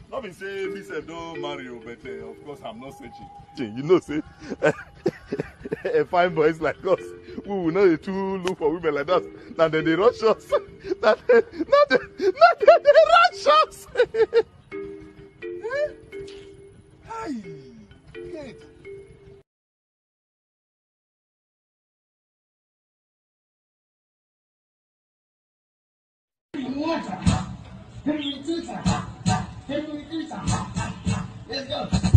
No be say me say don't marry you, but of course I'm not searching. You know, say fine boys like us, we will not too look for women like that. Now then they rush us. Not they rush us. Hi, good. Let's go.